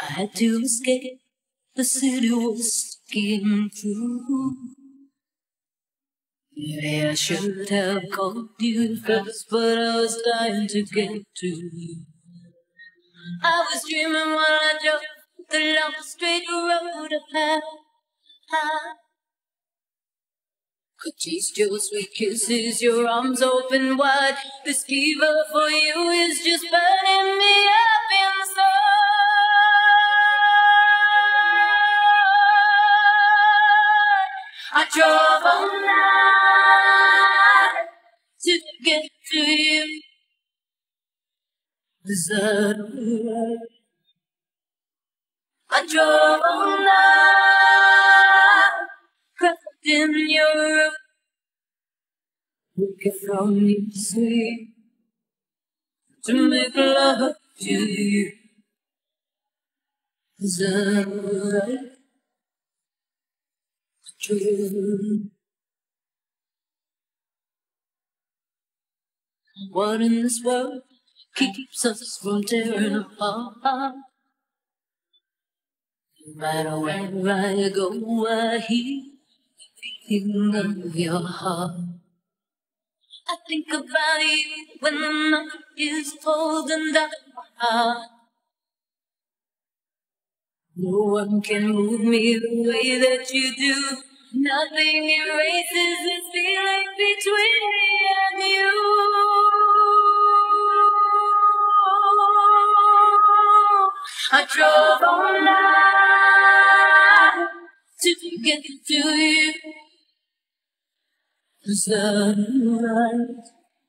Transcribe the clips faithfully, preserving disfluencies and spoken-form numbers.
I had to escape. The city was sticking through. Maybe I should have called you first, but I was dying to get to you. I was dreaming while I drove the long straight road ahead. I could taste your sweet kisses, your arms open wide. This fever for you is just burning me up inside. I drove all night to get to you. Is that alright? I drove all night, crept in your room, looking from you sleep to make love to you. Is that alright? I drove. What in this world keeps us from tearing apart? No matter where I go, I hear the beating of your heart. I think about you when the night is holding down my heart. No one can move me the way that you do. Nothing erases this feeling between me and you. I drove all night to get to you. Is that right?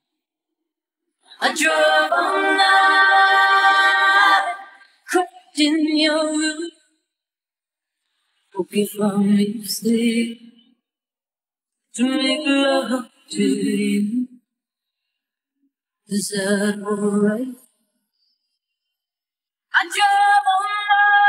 I drove all night, crept in your room, looking from you sleep to make love to you. Is that alright? I drove all night.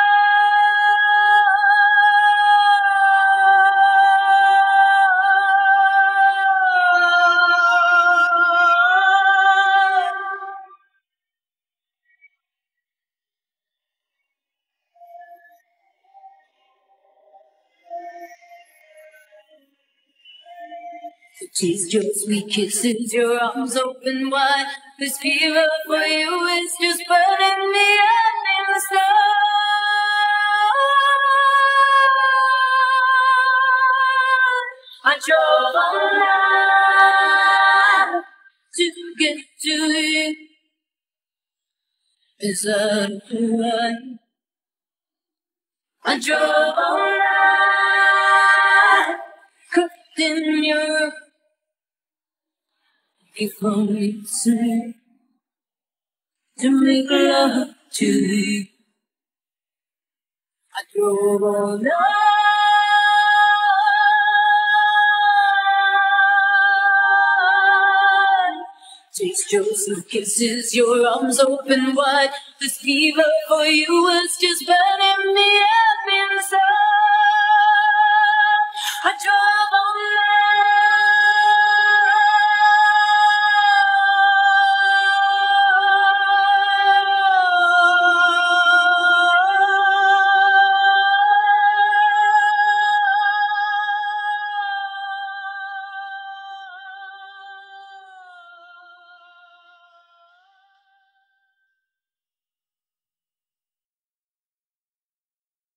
To taste your sweet kisses, your arms open wide. This fever for you is just burning me up inside. I drove all night to get to you. Is that right? I drove all night, crept in your before we sleep to make love to you. I drove all night. Taste your sweet kisses, your arms open wide. This fever for you was just burning me up.